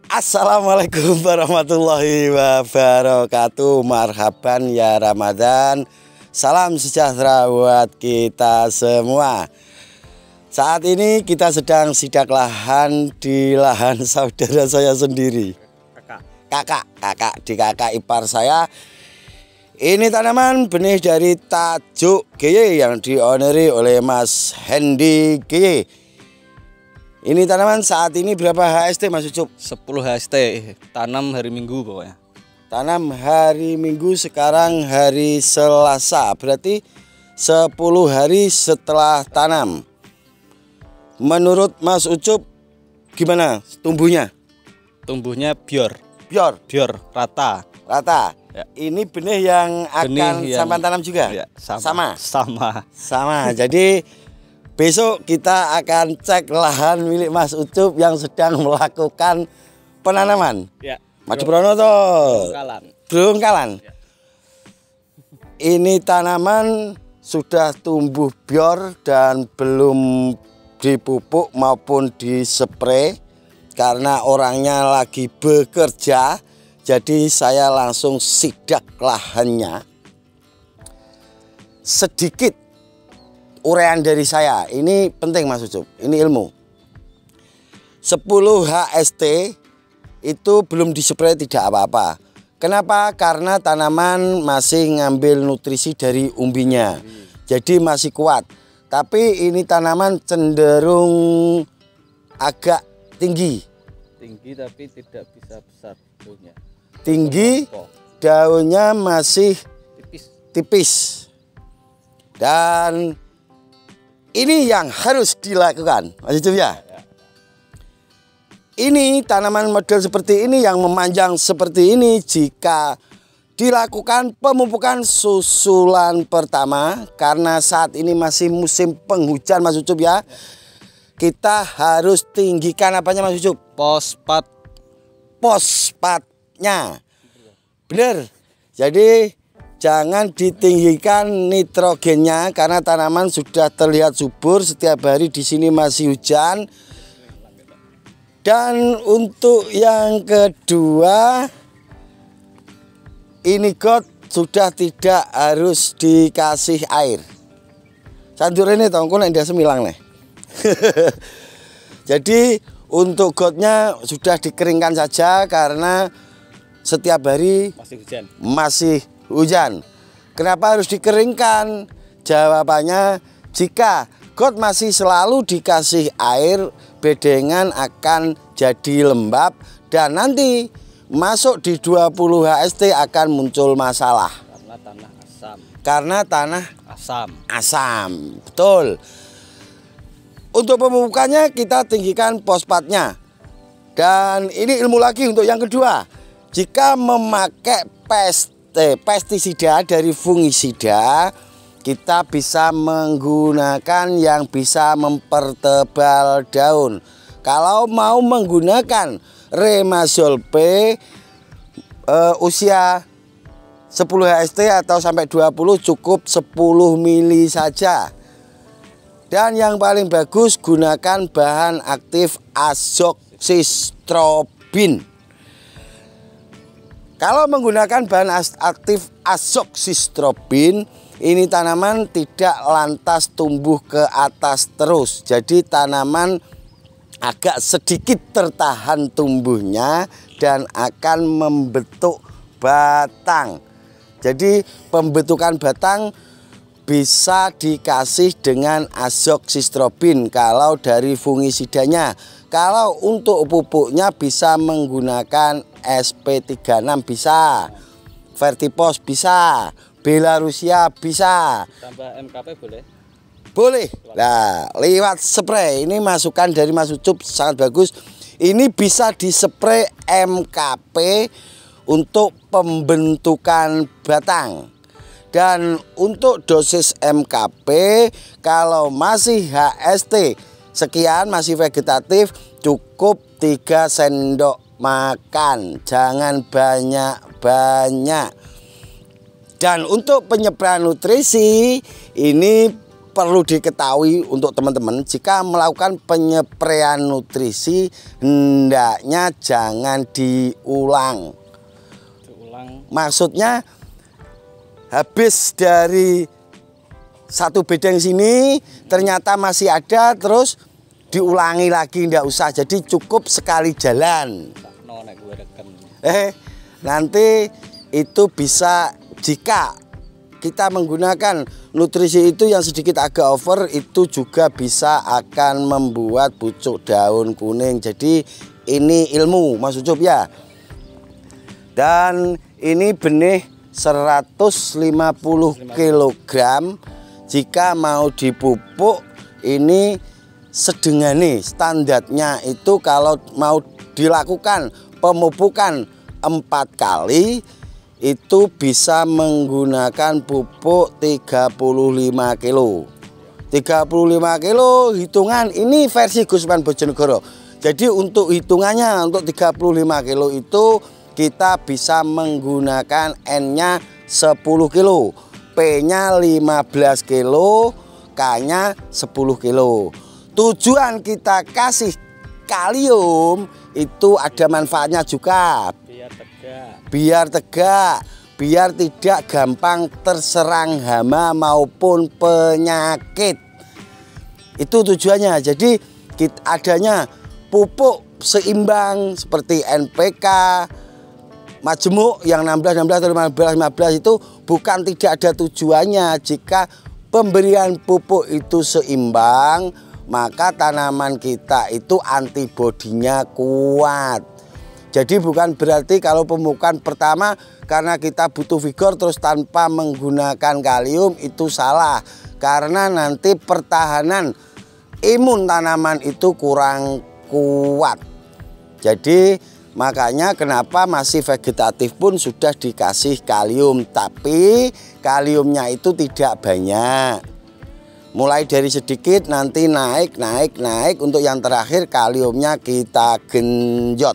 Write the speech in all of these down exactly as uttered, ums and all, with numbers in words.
Assalamualaikum warahmatullahi wabarakatuh. Marhaban ya Ramadan. Salam sejahtera buat kita semua. Saat ini kita sedang sidak lahan di lahan saudara saya sendiri. Kakak, kakak, kakak di kakak ipar saya. Ini tanaman benih dari Tajuk G Y yang dioneri oleh Mas Hendy G Y. Ini tanaman saat ini berapa H S T Mas Ucup? sepuluh H S T, tanam hari Minggu pokoknya. Tanam hari Minggu, sekarang hari Selasa, berarti sepuluh hari setelah tanam. Menurut Mas Ucup gimana tumbuhnya? Tumbuhnya bior. Bior? Bior, rata. Rata? Ya. Ini benih yang benih akan yang, sampai tanam juga? Ya, sama. Sama? Sama. Sama, jadi besok kita akan cek lahan milik Mas Ucup yang sedang melakukan penanaman. Ya. Maju Pronoto. Brungkalan. Brungkalan. Ya. Ini tanaman sudah tumbuh bior dan belum dipupuk maupun dispray karena orangnya lagi bekerja. Jadi saya langsung sidak lahannya. Sedikit urean dari saya, ini penting Mas Ucup, ini ilmu. sepuluh H S T itu belum dispray tidak apa-apa. Kenapa? Karena tanaman masih ngambil nutrisi dari umbinya, jadi masih kuat. Tapi ini tanaman cenderung agak tinggi. Tinggi tapi tidak bisa besar daunnya. Tinggi, daunnya masih tipis. tipis. Dan ini yang harus dilakukan, Mas Ucup ya. Ini tanaman model seperti ini yang memanjang seperti ini, jika dilakukan pemupukan susulan pertama, karena saat ini masih musim penghujan Mas Ucup ya, kita harus tinggikan apanya Mas Ucup? Fosfat. Fosfatnya. Bener. Jadi jangan ditinggikan nitrogennya karena tanaman sudah terlihat subur, setiap hari di sini masih hujan. Dan untuk yang kedua, ini got sudah tidak harus dikasih air. Sandur ini tongkol yang dia semilang nih. Jadi untuk gotnya sudah dikeringkan saja karena setiap hari masih hujan. Masih hujan. Kenapa harus dikeringkan? Jawabannya, jika got masih selalu dikasih air, bedengan akan jadi lembab dan nanti masuk di dua puluh H S T akan muncul masalah. Karena tanah asam. Karena tanah asam. Asam, betul. Untuk pemupukannya kita tinggikan fosfatnya. Dan ini ilmu lagi untuk yang kedua. Jika memakai pest pestisida dari fungisida, kita bisa menggunakan yang bisa mempertebal daun. Kalau mau menggunakan Remazol P uh, usia sepuluh H S T atau sampai dua puluh, cukup sepuluh mili saja. Dan yang paling bagus gunakan bahan aktif azoxystrobin. Kalau menggunakan bahan aktif azoxystrobin, ini tanaman tidak lantas tumbuh ke atas terus. Jadi tanaman agak sedikit tertahan tumbuhnya dan akan membentuk batang. Jadi pembentukan batang bisa dikasih dengan azoxystrobin kalau dari fungisidanya. Kalau untuk pupuknya bisa menggunakan S P tiga puluh enam bisa, Vertipos bisa, Belarusia bisa. Tambah M K P boleh? Boleh. Nah, lewat spray. Ini masukan dari Mas Ucup sangat bagus. Ini bisa dispray M K P untuk pembentukan batang. Dan untuk dosis M K P kalau masih H S T sekian, masih vegetatif, cukup tiga sendok makan. Jangan banyak-banyak. Dan untuk penyebaran nutrisi ini perlu diketahui untuk teman-teman, jika melakukan penyepraian nutrisi hendaknya jangan diulang. Diulang. Maksudnya habis dari satu bedeng sini ternyata masih ada, terus diulangi lagi, ndak usah. Jadi cukup sekali jalan. Eh, nanti itu bisa, jika kita menggunakan nutrisi itu yang sedikit agak over, itu juga bisa akan membuat pucuk daun kuning. Jadi ini ilmu Mas Ucup ya. Dan ini benih seratus lima puluh kilogram. Jika mau dipupuk, ini sedengane standarnya itu kalau mau dilakukan pemupukan empat kali itu bisa menggunakan pupuk tiga puluh lima kilo. tiga puluh lima kilo hitungan ini versi Gusman Bojonegoro. Jadi untuk hitungannya untuk tiga puluh lima kilo itu kita bisa menggunakan N-nya sepuluh kilo, P-nya lima belas kilo, K-nya sepuluh kilo. Tujuan kita kasih kalium itu ada manfaatnya juga. Biar tegak. Biar tegak, biar tidak gampang terserang hama maupun penyakit. Itu tujuannya. Jadi kita adanya pupuk seimbang seperti N P K, majemuk yang enam belas enam belas atau lima belas lima belas itu bukan tidak ada tujuannya. Jika pemberian pupuk itu seimbang, maka tanaman kita itu antibodinya kuat. Jadi bukan berarti kalau pemupukan pertama karena kita butuh vigor terus tanpa menggunakan kalium itu salah. Karena nanti pertahanan imun tanaman itu kurang kuat. Jadi makanya kenapa masih vegetatif pun sudah dikasih kalium. Tapi kaliumnya itu tidak banyak. Mulai dari sedikit nanti naik, naik, naik. Untuk yang terakhir kaliumnya kita genjot.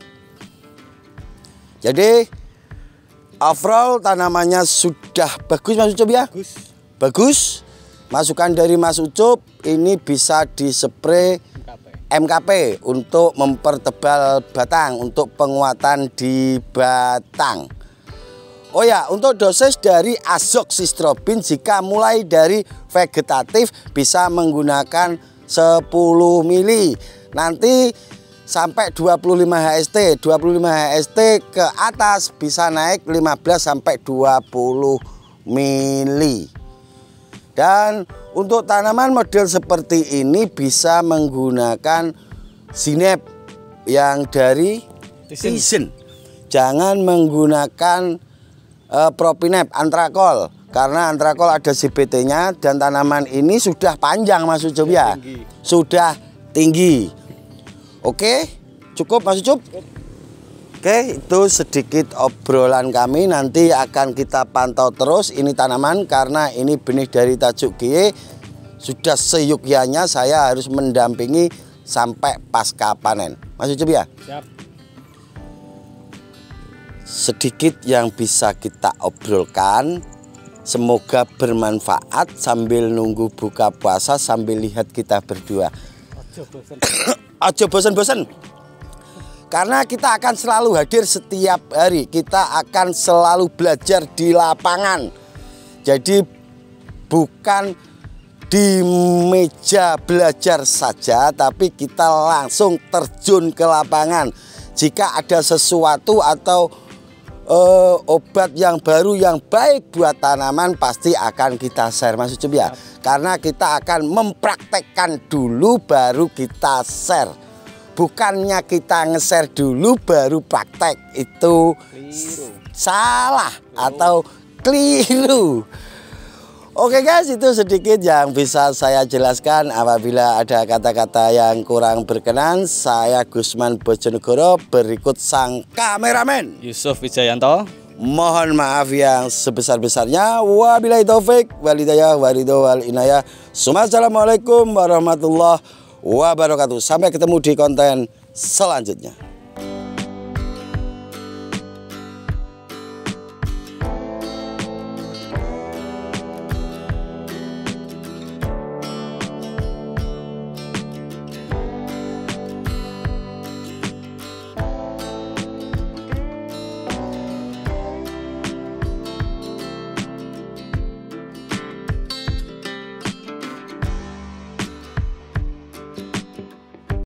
Jadi overall tanamannya sudah bagus Mas Ucup ya? Bagus. Bagus. Masukan dari Mas Ucup ini bisa dispray M K P untuk mempertebal batang, untuk penguatan di batang. Oh ya, untuk dosis dari azoxystrobin jika mulai dari vegetatif bisa menggunakan sepuluh mili. Nanti sampai dua puluh lima H S T, dua puluh lima H S T ke atas bisa naik lima belas sampai dua puluh mili. Dan untuk tanaman model seperti ini bisa menggunakan Zineb yang dari Tizen. Jangan menggunakan uh, Propinep, Antrakol, karena Antrakol ada C B T-nya dan tanaman ini sudah panjang Mas Ucup ya. Tinggi. Sudah tinggi. Oke, cukup Mas Ucup? Oke, itu sedikit obrolan kami. Nanti akan kita pantau terus ini tanaman karena ini benih dari Tajuk G. Sudah seyukyanya saya harus mendampingi sampai pasca panen. Mas Ucup ya? Siap. Sedikit yang bisa kita obrolkan. Semoga bermanfaat sambil nunggu buka puasa, sambil lihat kita berdua. Ojo bosen. Ojo bosen-bosen. Karena kita akan selalu hadir setiap hari. Kita akan selalu belajar di lapangan. Jadi bukan di meja belajar saja, tapi kita langsung terjun ke lapangan. Jika ada sesuatu atau uh, obat yang baru yang baik buat tanaman, pasti akan kita share Mas Ucup ya. Karena kita akan mempraktekkan dulu baru kita share. Bukannya kita nge-share dulu baru praktek, itu Keliru. salah atau keliru. Oke guys, itu sedikit yang bisa saya jelaskan. Apabila ada kata-kata yang kurang berkenan, saya Gusman Bojonegoro, berikut sang kameramen Yusuf Wijayanto. Mohon maaf yang sebesar-besarnya. Wabillahi taufik walhidayah waridho wal inayah. Assalamualaikum warahmatullahi wabarakatuh. Sampai ketemu di konten selanjutnya.